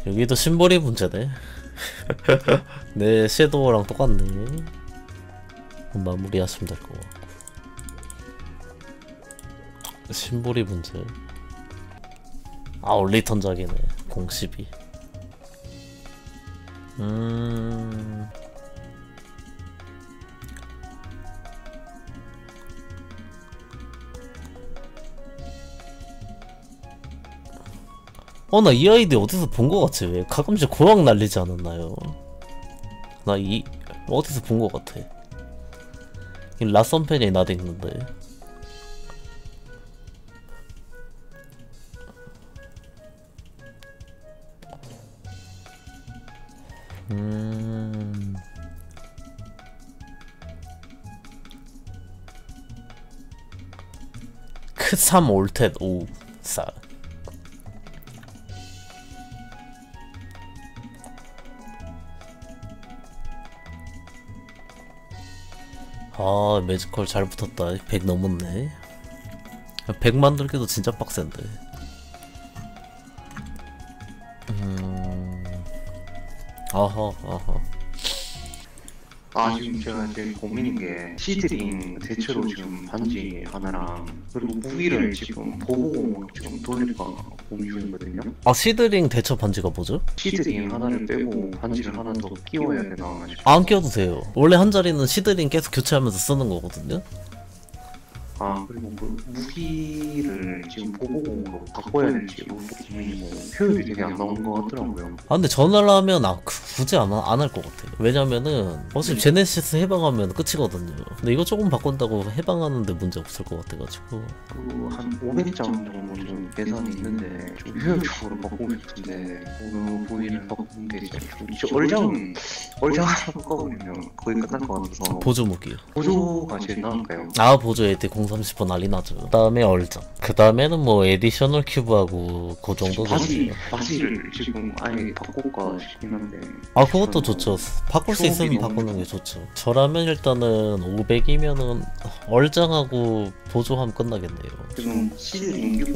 여기도 심볼이 문제네. 내 섀도우랑 똑같네. 마무리하시면 될 것 같고. 심볼이 문제. 아, 올리턴작이네. 012. 나 이 아이디 어디서 본 것 같지? 왜 가끔씩 고막 날리지 않았나요? 나 어디서 본 것 같아. 이 라썸 팬이 나도 있는데. 크삼 올텟 54. 아, 매지컬 잘 붙었다. 100 넘었네. 100 만들기도 진짜 빡센데. 아하. 지금 제가 제일 고민인 게 시드링 대체로 지금 반지 하나랑 그리고 무기를 지금 보호공으로 지금 돌릴까 고민 중이거든요. 시드링 대처 반지가 뭐죠? 시드링 하나를 빼고 반지를 하나 더 끼워야 되나 싶어서. 안 껴도 돼요. 원래 한 자리는 시드링 계속 교체하면서 쓰는 거거든요. 그리고 그 무기를 지금 보호공으로 바꿔야 될지 이것도 고민이고 효율이 되게 안 나오는 것 같더라고요. 근데 전화를 하면 굳이 안 할 것 같아요. 왜냐면은 어차피 제네시스 해방하면 끝이거든요. 근데 이거 조금 바꾼다고 해방하는데 문제 없을 것 같아가지고. 한 500장 정도 좀 예산이 있는데 좀 효율적으로 바꾸고 싶은데 그 부위를 바꾸는 게 이제 좀 얼장 바꿔버리면 거의 끝날 것 같아서. 보조 무기요. 보조가 제일 나을까요? 보조 에디 030% 난리 나죠. 그 다음에 얼장. 그 다음에는 뭐 에디셔널 큐브하고 그 정도 되죠. 바지를 지금 아예 바꿀까 싶긴 한데. 그것도 좋죠. 바꿀 수 있으면 바꾸는 게 좋죠. 저라면 일단은 500이면은 얼장하고 보조하면 끝나겠네요. 지금 시드링 끼고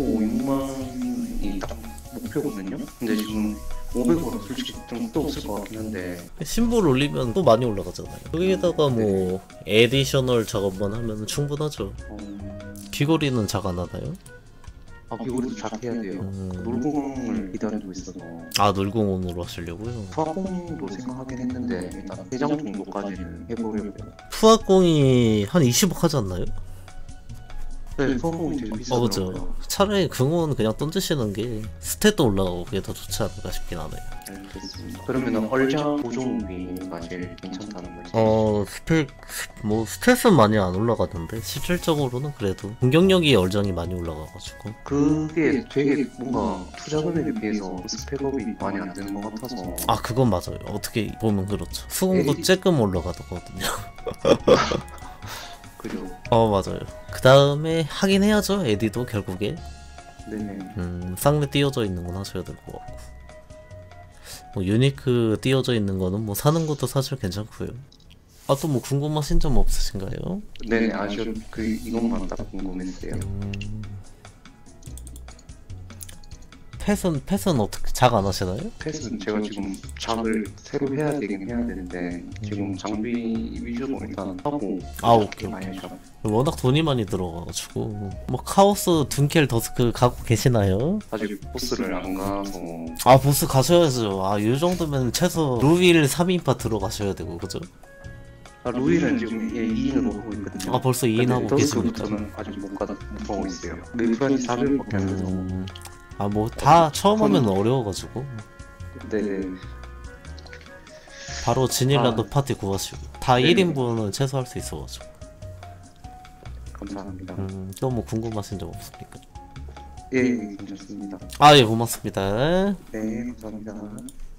6만이 딱 목표거든요. 근데 지금 500원은 솔직히 좀 또 없을 것 같긴 한데. 심볼 올리면 또 많이 올라가잖아요. 여기에다가 뭐 에디셔널 작업만 하면 충분하죠. 귀걸이는 작 안 하나요? 귀걸이도 작 해야 돼요. 놀궁을 기다리고 있어서. 놀궁온으로 하시려고요? 투하공도 생각하긴 했는데 일단 3장 정도까지는 해보려고. 투하공이 한 20억 하지 않나요? 네, 투하공이 제일 비싸더라고요. 그죠. 차라리 궁온 그냥 던지시는 게 스탯도 올라가고 그게 더 좋지 않을까 싶긴 하네요. 알겠습니다. 그러면 얼장 보조무기가 제일 괜찮다는 거죠? 스탯은 많이 안 올라가던데 실질적으로는 그래도 공격력이 얼장이 많이 올라가가지고. 그게 되게 뭔가 투자 금액에 비해서 스펙업이 많이 안 되는 것 같아서. 그건 맞아요. 어떻게 보면 그렇죠. 수공도 쬐끔 올라가거든요. 그죠. 맞아요. 그 다음에 하긴 해야죠. 에디도 결국에. 네네. 쌍내 띄워져 있는 건 하셔야 될 것 같고. 유니크 띄워져 있는 거는 뭐 사는 것도 사실 괜찮고요. 또 뭐 궁금하신 점 없으신가요? 네네, 이것만 딱 궁금했어요. 펫은 어떻게 작 안 하시나요? 펫은 제가 지금 작을 새로 해야 되긴 해야 되는데 지금 장비 위주로 일단 하고. 오케이. 워낙 돈이 많이 들어가가지고 뭐 카오스 둔켈 더스크 가고 계시나요? 아직 보스를 안 가서. 보스 가셔야죠. 이 정도면 최소 루윌 3인파 들어가셔야 되고 그죠? 루일은 지금 2인으로 하고 있거든요. 벌써 2인 하고 계십니까? 더스크부터는 아직 못 가고 있어요. 메이플한지 400밖에 안 돼서. 뭐 다 처음 하면 어려워가지고. 네네. 바로 진일라도 파티 구하시고 다 1인분은 최소 할 수 있어가지고. 감사합니다. 또 뭐 궁금하신 점 없습니까? 예, 괜찮습니다. 예, 고맙습니다. 네, 감사합니다.